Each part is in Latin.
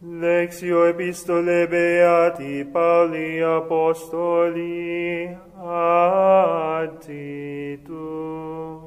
Lectio Epistolae Beati Pauli Apostoli Aditum.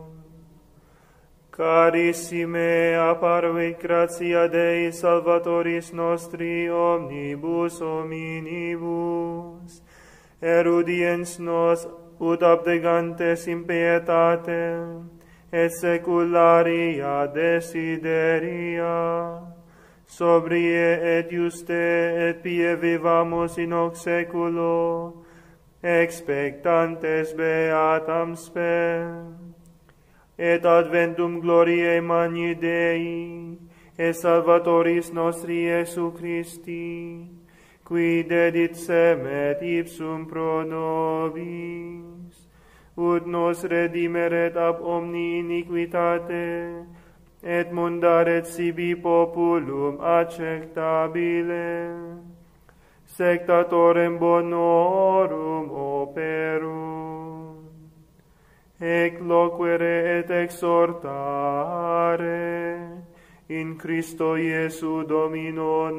Carissime, apparuit gratia Dei Salvatoris nostri omnibus hominibus, erudiens nos ut abnegantes in pietate, et secularia desideria, sobrie et juste et pie vivamus in hoc seculo, expectantes beatam spem, et adventum gloriae magni Dei, et Salvatoris nostri Iesu Christi, qui dedit semet ipsum pro nobis, ut nos redimeret ab omni iniquitate, et mundaret sibi populum acceptabile, sectatorem bonorum operum, ec loquere et exhortare in Christo Iesu Domino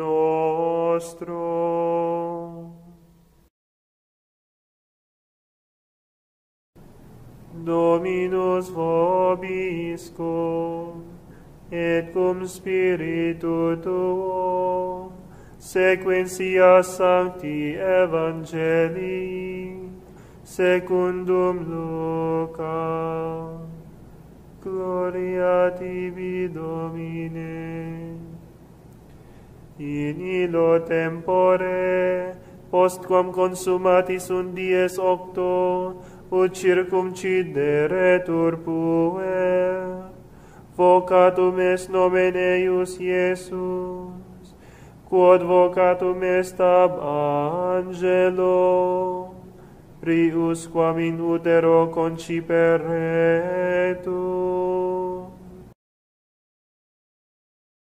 nostro. Dominus vobiscum, et cum spiritu tuo, sequentia sancti evangelii, secundum Luca. Gloria tibi, Domine. In illo tempore, postquam consumatis undies octo, ut circumcideretur puer, vocatum est nomen eius Iesus, quod vocatum est ab angelo, prius quam in utero concipere,